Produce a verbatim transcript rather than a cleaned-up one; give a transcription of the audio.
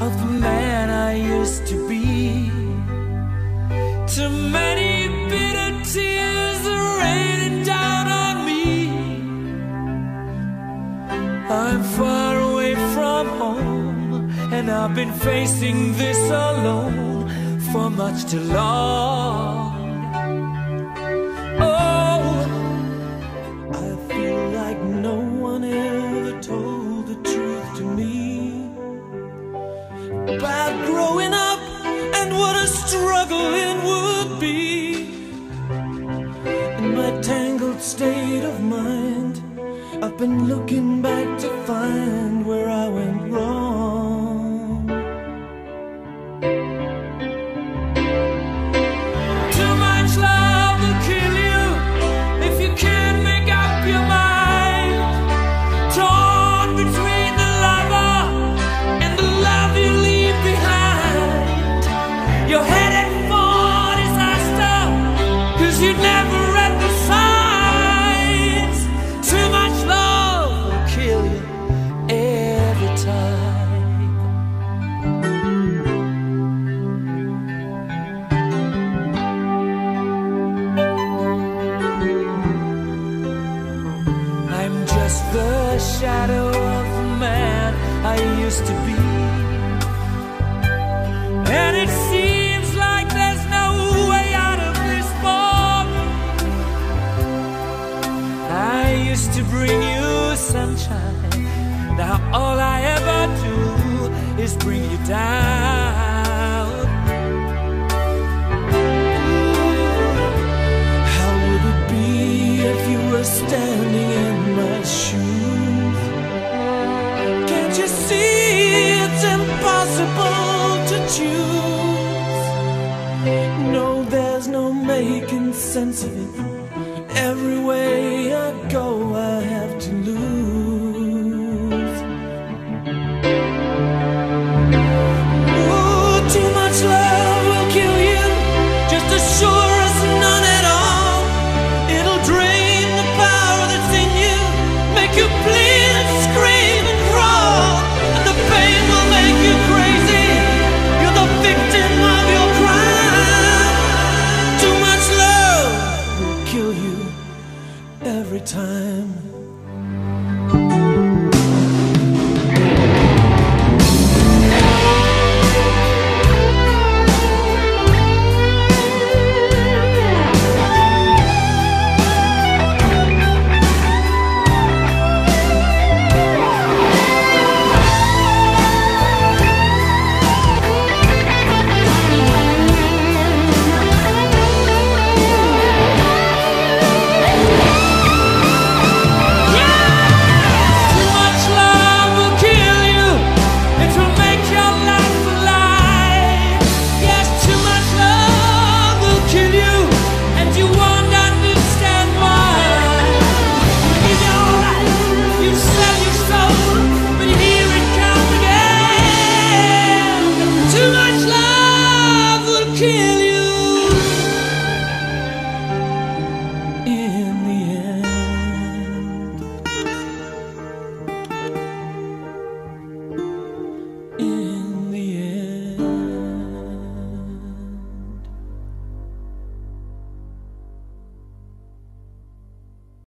of the man I used to be. Too many bitter tears are raining down on me. I'm far away from home, and I've been facing this alone for much too long. Oh, I feel like no one ever told the truth to me about growing up and what a struggle it would be. In my tangled state of mind, I've been looking back to find where I went wrong. Too much love will kill you if you can't make up your mind. Torn between the lover and the love you leave behind. You're headed for disaster, 'cause you never read the signs. Too much love will kill you every time. I'm just the shadow of the man I used to be, and it seems like there's no way out of this fog. I used to bring you sunshine, now all I ever do is bring you down. How would it be if you were standing in my shoes? Can't you see it's impossible to choose? No, there's no making sense of it. Every way I go, I have to lose. Ooh, too much love will kill you, just as sure as none at all. It'll drain the power that's in you, make you bleed, scream and crawl, and the pain will make you crazy. You're the victim of your crime. Too much love will kill you every time.